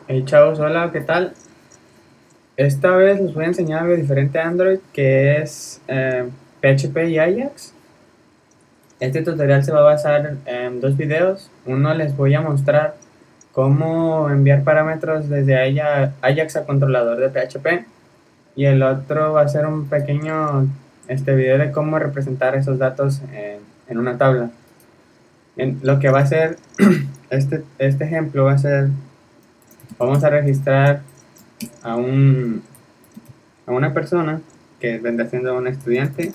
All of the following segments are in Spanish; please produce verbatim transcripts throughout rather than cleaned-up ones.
Hey chavos, hola, ¿qué tal? Esta vez les voy a enseñar algo diferente a Android que es eh, P H P y Ajax. Este tutorial se va a basar en dos videos. Uno les voy a mostrar cómo enviar parámetros desde Ajax a controlador de P H P y el otro va a ser un pequeño este video de cómo representar esos datos en, en una tabla. En, lo que va a ser este, este ejemplo va a ser, vamos a registrar a un a una persona que vendrá siendo un estudiante.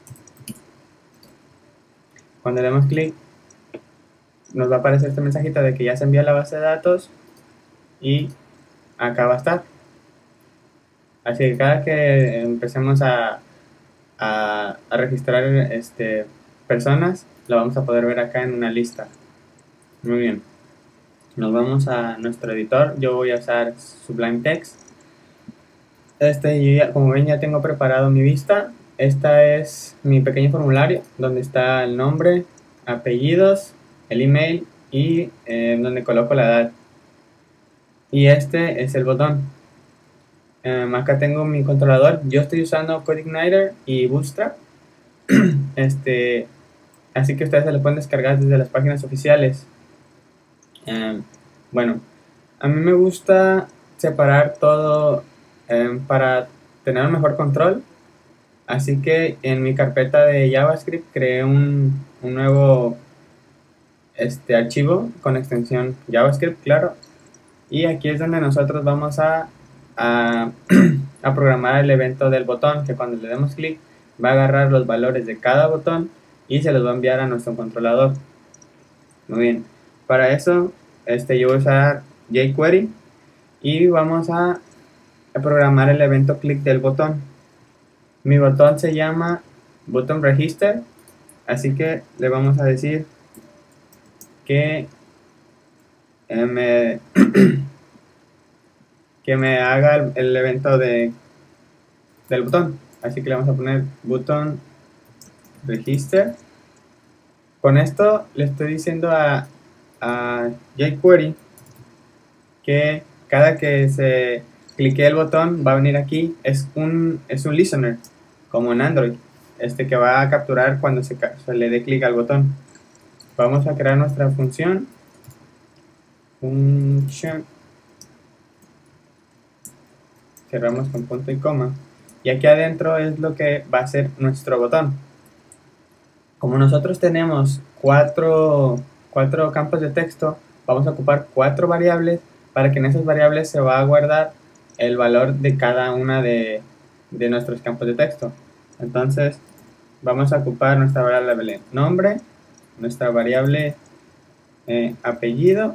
Cuando le damos clic nos va a aparecer este mensajito de que ya se envió a la base de datos y acá va a estar. Así que cada que empecemos a, a, a registrar este, personas, lo vamos a poder ver acá en una lista. Muy bien. Nos vamos a nuestro editor. Yo voy a usar Sublime Text. Este, yo ya, como ven, ya tengo preparado mi vista. Esta es mi pequeño formulario donde está el nombre, apellidos, el email y eh, donde coloco la edad. Y este es el botón. Um, acá tengo mi controlador. Yo estoy usando CodeIgniter y Bootstrap. este, así que ustedes se lo pueden descargar desde las páginas oficiales. Um, bueno, a mí me gusta separar todo um, para tener un mejor control. Así que en mi carpeta de JavaScript creé un, un nuevo este, archivo con extensión JavaScript, claro. Y aquí es donde nosotros vamos a, a, a programar el evento del botón, que cuando le demos clic va a agarrar los valores de cada botón y se los va a enviar a nuestro controlador. Muy bien. Para eso este, yo voy a usar jQuery y vamos a, a programar el evento clic del botón. Mi botón se llama button register, así que le vamos a decir que eh, me, que me haga el, el evento de, del botón. Así que le vamos a poner button register. Con esto le estoy diciendo a, a jQuery que cada que se clique el botón va a venir aquí. Es un, es un listener, como en Android, este que va a capturar cuando se, se le dé clic al botón. Vamos a crear nuestra función. Function. Cerramos con punto y coma. Y aquí adentro es lo que va a ser nuestro botón. Como nosotros tenemos cuatro, cuatro campos de texto, vamos a ocupar cuatro variables para que en esas variables se va a guardar el valor de cada una de, de nuestros campos de texto. Entonces vamos a ocupar nuestra variable nombre, nuestra variable eh, apellido,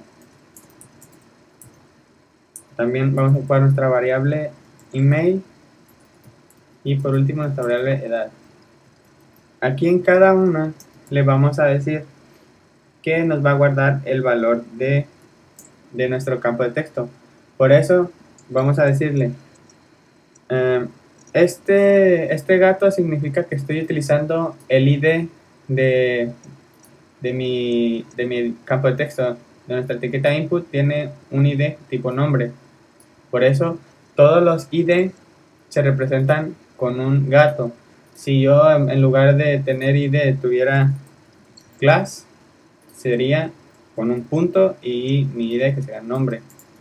también vamos a ocupar nuestra variable email y por último nuestra variable edad. Aquí en cada una le vamos a decir que nos va a guardar el valor de, de nuestro campo de texto. Por eso vamos a decirle eh, este, este gato significa que estoy utilizando el I D de, de, mi, de mi campo de texto. De nuestra etiqueta input tiene un I D tipo nombre. Por eso todos los I D se representan con un gato. Si yo en lugar de tener I D tuviera class, sería con un punto y mi I D que será nombre.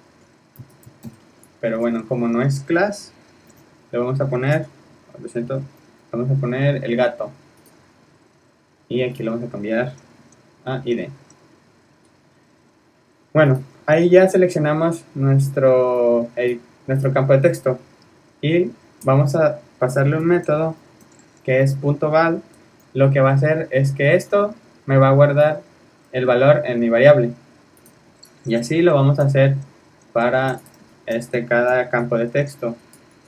Pero bueno, como no es class, le vamos a poner, lo siento, vamos a poner el gato. Y aquí lo vamos a cambiar a I D. Bueno, ahí ya seleccionamos nuestro, el, nuestro campo de texto. Y vamos a pasarle un método que es .val. Lo que va a hacer es que esto me va a guardar el valor en mi variable. Y así lo vamos a hacer para este, cada campo de texto.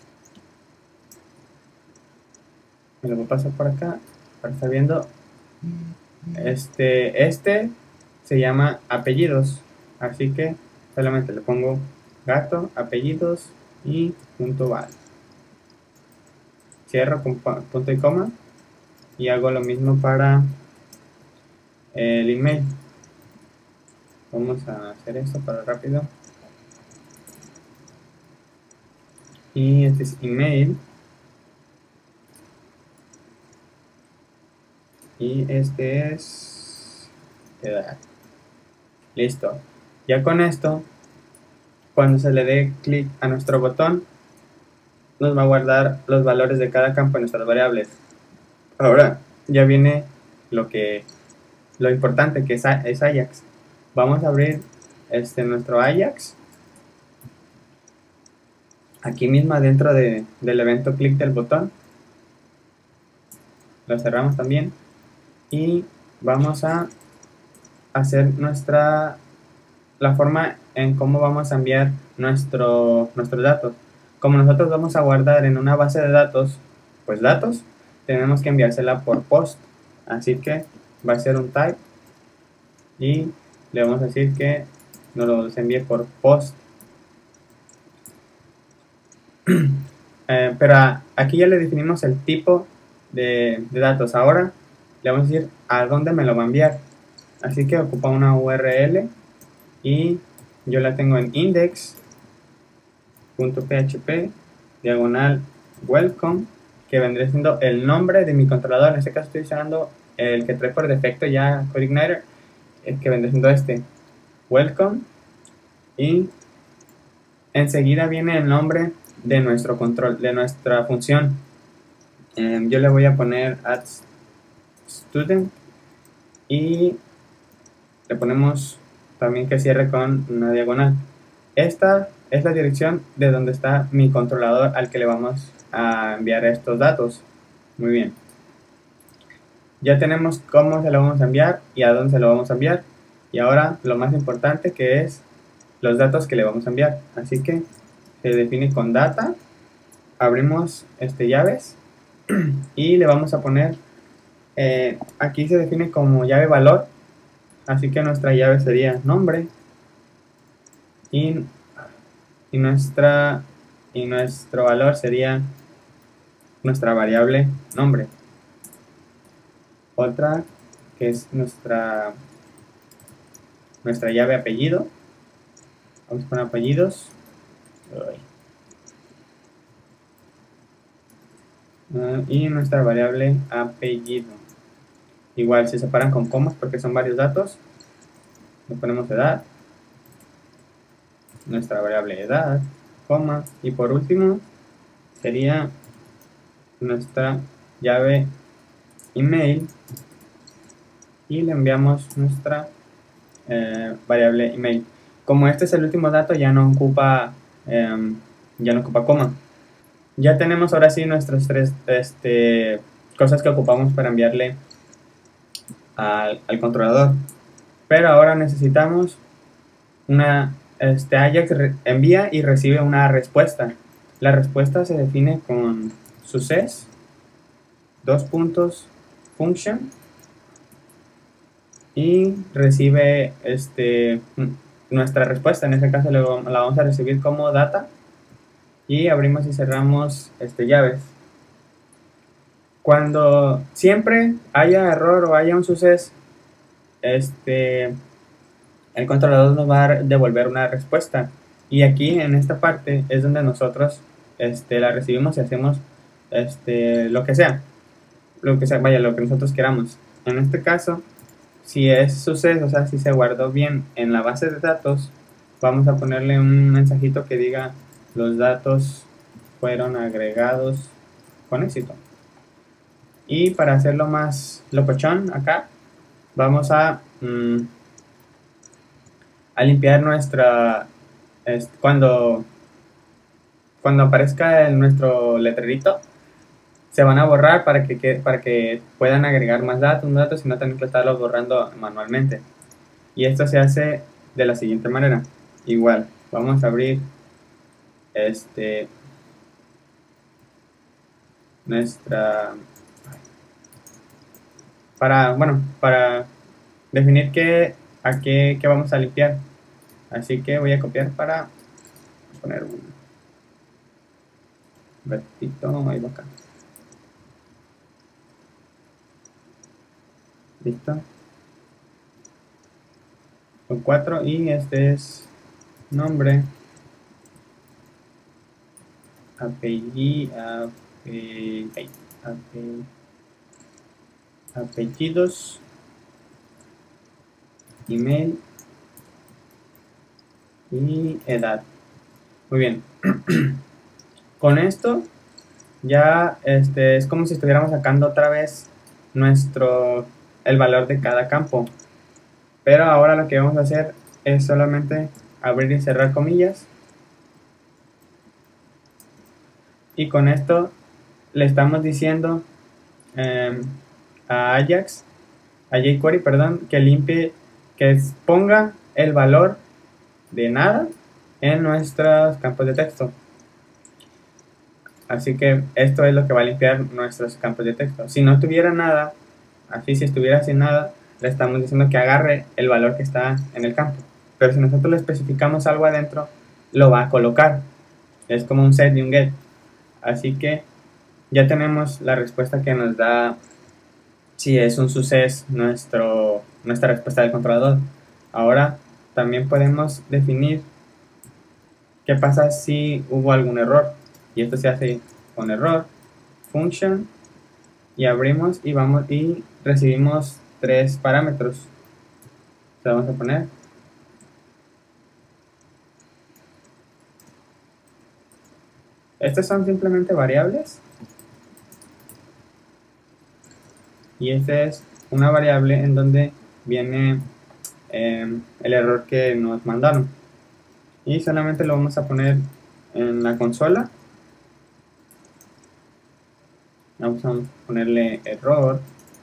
Me lo voy a pasar por acá para estar viendo. Este, este se llama apellidos. Así que solamente le pongo gato, apellidos y .val. Cierro con punto y coma y hago lo mismo para el email. Vamos a hacer esto para rápido. y este es email, y este es edad. Listo. Ya con esto, cuando se le dé clic a nuestro botón, nos va a guardar los valores de cada campo en nuestras variables. Ahora ya viene lo que lo importante, que es, es Ajax. Vamos a abrir este nuestro Ajax aquí mismo dentro de, del evento clic del botón. Lo cerramos también y vamos a hacer nuestra la forma en cómo vamos a enviar nuestro, nuestros datos. Como nosotros vamos a guardar en una base de datos, pues datos, tenemos que enviársela por post. Así que va a ser un type y le vamos a decir que nos los envíe por post. eh, pero aquí ya le definimos el tipo de, de datos. Ahora le vamos a decir a dónde me lo va a enviar. Así que ocupa una U R L y yo la tengo en index.php diagonal welcome, que vendría siendo el nombre de mi controlador. En este caso estoy usando el que trae por defecto ya CodeIgniter, el que vendría siendo este welcome, y enseguida viene el nombre de nuestro control, de nuestra función. eh, yo le voy a poner add student y le ponemos también que cierre con una diagonal. Esta es la dirección de donde está mi controlador al que le vamos a enviar estos datos. Muy bien. Ya tenemos cómo se lo vamos a enviar y a dónde se lo vamos a enviar. Y ahora lo más importante, que es los datos que le vamos a enviar. Así que se define con data. Abrimos este llaves y le vamos a poner, eh, aquí se define como llave valor. Así que nuestra llave sería nombre. Y, y, nuestra, y nuestro valor sería nuestra variable nombre. Otra que es nuestra, nuestra llave apellido. Vamos a poner apellidos. Uh, y nuestra variable apellido. Igual se separan con comas porque son varios datos. Le ponemos edad. Nuestra variable edad, coma, y por último sería nuestra llave email y le enviamos nuestra eh, variable email. Como este es el último dato, ya no ocupa eh, ya no ocupa coma. Ya tenemos ahora sí nuestras tres este, cosas que ocupamos para enviarle al, al controlador, pero ahora necesitamos una Este Ajax envía y recibe una respuesta. La respuesta se define con success, dos puntos, function, y recibe este, nuestra respuesta. En este caso la vamos a recibir como data y abrimos y cerramos este, llaves. Cuando siempre haya error o haya un success, este el controlador nos va a devolver una respuesta, y aquí en esta parte es donde nosotros este, la recibimos y hacemos este, lo que sea, lo que sea, vaya, lo que nosotros queramos. En este caso, si es suceso, o sea, si se guardó bien en la base de datos, vamos a ponerle un mensajito que diga los datos fueron agregados con éxito. Y para hacerlo más locochón acá, vamos a mmm, a limpiar nuestra, es, cuando, cuando aparezca en nuestro letrerito, se van a borrar para que, que, para que puedan agregar más datos, más datos y no tener que estarlos borrando manualmente. Y esto se hace de la siguiente manera. Igual, vamos a abrir este, nuestra, para, bueno, para definir qué, a qué, qué vamos a limpiar. Así que voy a copiar para poner un ratito, ahí va acá. Listo. Son cuatro y este es nombre. apellidos, apellidos, email y edad. Muy bien. Con esto ya este, es como si estuviéramos sacando otra vez nuestro el valor de cada campo. Pero ahora lo que vamos a hacer es solamente abrir y cerrar comillas. Y con esto le estamos diciendo eh, a Ajax, a jQuery, perdón, que limpie, que ponga el valor de nada en nuestros campos de texto. Así que esto es lo que va a limpiar nuestros campos de texto. Si no tuviera nada, así si estuviera sin nada, le estamos diciendo que agarre el valor que está en el campo. Pero si nosotros le especificamos algo adentro, lo va a colocar. Es como un set y un get. Así que ya tenemos la respuesta que nos da si es un suceso nuestro, nuestra respuesta del controlador. Ahora también podemos definir qué pasa si hubo algún error. Y esto se hace con error, function, y abrimos y vamos y recibimos tres parámetros. Le vamos a poner estos son simplemente variables y esta es una variable en donde viene eh, el error que nos mandaron, y solamente lo vamos a poner en la consola. Vamos a ponerle error,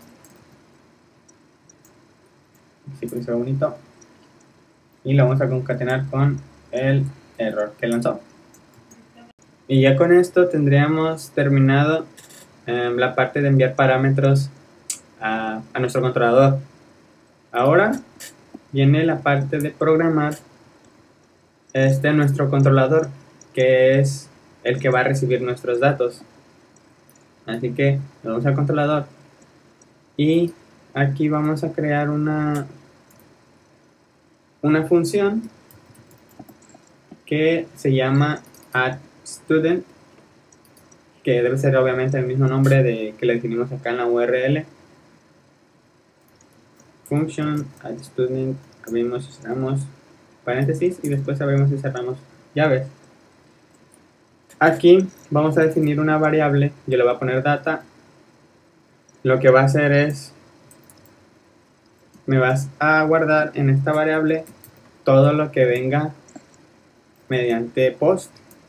así que sea bonito, y lo vamos a concatenar con el error que lanzó. Y ya con esto tendríamos terminado eh, la parte de enviar parámetros a, a nuestro controlador. Ahora viene la parte de programar este nuestro controlador, que es el que va a recibir nuestros datos. Así que nos vamos al controlador y aquí vamos a crear una una función que se llama addStudent, que debe ser obviamente el mismo nombre de que le definimos acá en la U R L. Function addStudent, abrimos y cerramos paréntesis y después abrimos y cerramos llaves. Aquí vamos a definir una variable, yo le voy a poner data. Lo que va a hacer es, me vas a guardar en esta variable todo lo que venga mediante post.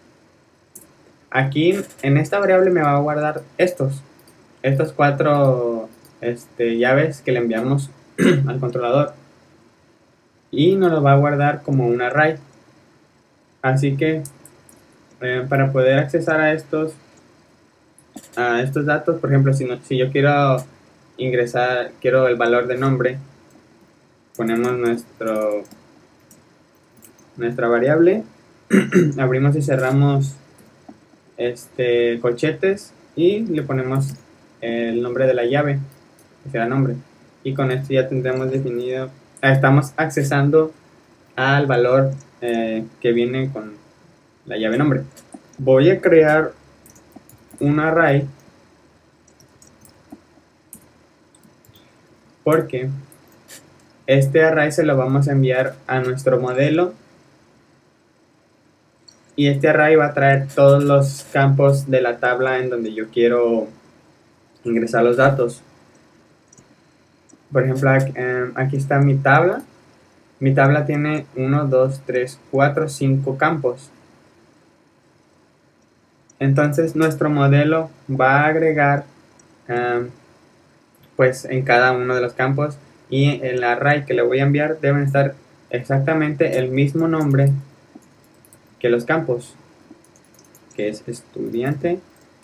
Aquí en esta variable me va a guardar estos, estos cuatro este, llaves que le enviamos al controlador, y nos lo va a guardar como un array. Así que eh, para poder accesar a estos a estos datos, por ejemplo, si, no, si yo quiero ingresar, quiero el valor de nombre, ponemos nuestro nuestra variable, abrimos y cerramos este corchetes y le ponemos el nombre de la llave, que será nombre, y con esto ya tendremos definido, estamos accesando al valor eh, que viene con la llave nombre. Voy a crear un array porque este array se lo vamos a enviar a nuestro modelo, y este array va a traer todos los campos de la tabla en donde yo quiero ingresar los datos. Por ejemplo, aquí, eh, aquí está mi tabla. Mi tabla tiene uno, dos, tres, cuatro, cinco campos. Entonces nuestro modelo va a agregar um, pues en cada uno de los campos, y el array que le voy a enviar deben estar exactamente el mismo nombre que los campos, que es estudiante,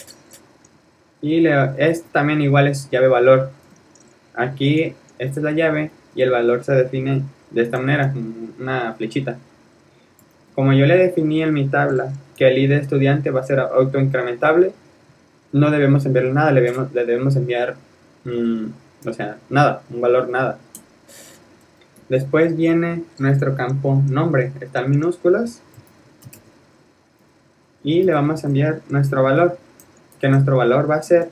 y le, es también igual, es llave valor. Aquí esta es la llave y el valor se define de esta manera, una flechita. Como yo le definí en mi tabla que el I D de estudiante va a ser autoincrementable, no debemos enviarle nada, le debemos, le debemos enviar mmm, o sea, nada, un valor nada. Después viene nuestro campo nombre, está en minúsculas, y le vamos a enviar nuestro valor, que nuestro valor va a ser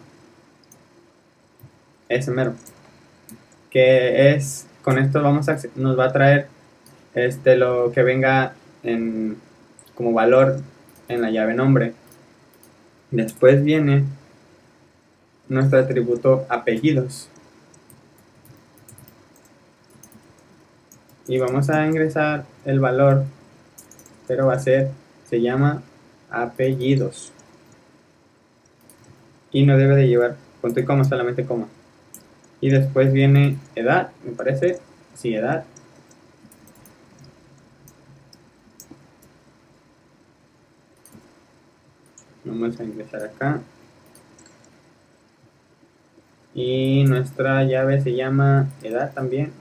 ese mero, que es, con esto vamos a, nos va a traer este, lo que venga en, como valor en la llave nombre. Después viene nuestro atributo apellidos y vamos a ingresar el valor, pero va a ser, se llama apellidos y no debe de llevar punto y coma, solamente coma. Y después viene edad, me parece, sí, edad. Vamos a ingresar acá. Y nuestra llave se llama edad también.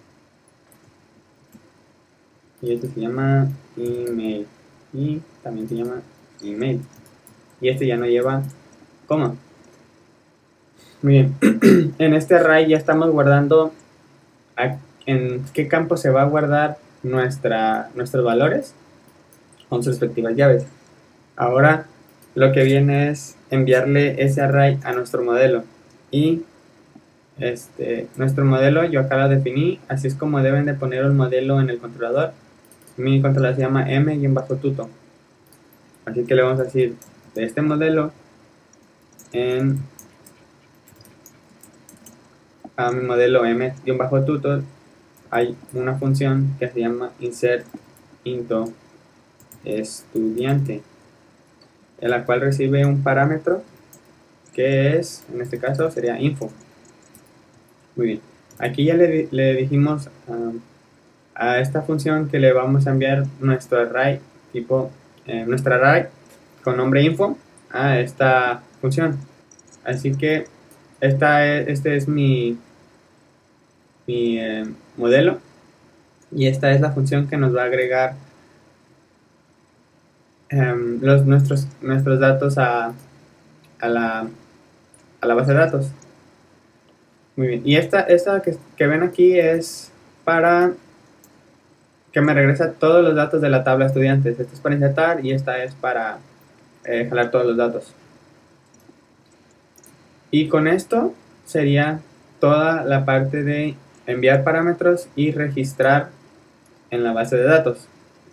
Y este se llama email. Y también se llama email. Y este ya no lleva coma. Muy bien. En este array ya estamos guardando a, en qué campo se va a guardar nuestra, nuestros valores con sus respectivas llaves. Ahora lo que viene es enviarle ese array a nuestro modelo. Y este, nuestro modelo yo acá lo definí, así es como deben de poner el modelo en el controlador. Mi controlador se llama m-tuto. Así que le vamos a decir de este modelo en a mi modelo m-tutor hay una función que se llama insert into estudiante, en la cual recibe un parámetro que es, en este caso sería info. Muy bien, aquí ya le, le dijimos um, a esta función que le vamos a enviar nuestro array tipo eh, nuestro array con nombre info a esta función. Así que esta es, este es mi mi eh, modelo y esta es la función que nos va a agregar um, los, nuestros, nuestros datos a, a, la, a la base de datos. Muy bien, y esta, esta que, que ven aquí es para que me regresa todos los datos de la tabla estudiantes. Esta es para insertar y esta es para eh, jalar todos los datos. Y con esto sería toda la parte de enviar parámetros y registrar en la base de datos.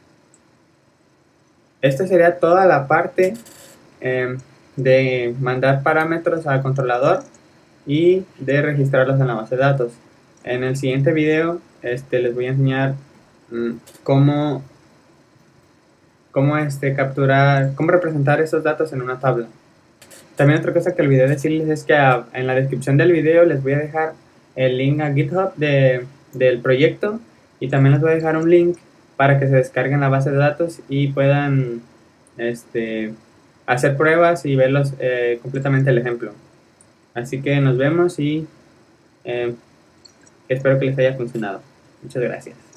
Esta sería toda la parte eh, de mandar parámetros al controlador y de registrarlos en la base de datos. En el siguiente video este, les voy a enseñar mmm, cómo, cómo este, capturar, cómo representar esos datos en una tabla. También otra cosa que olvidé decirles es que a, en la descripción del video les voy a dejar el link a GitHub de, del proyecto y también les voy a dejar un link para que se descarguen la base de datos y puedan este, hacer pruebas y verlos eh, completamente el ejemplo. Así que nos vemos y eh, espero que les haya funcionado. Muchas gracias.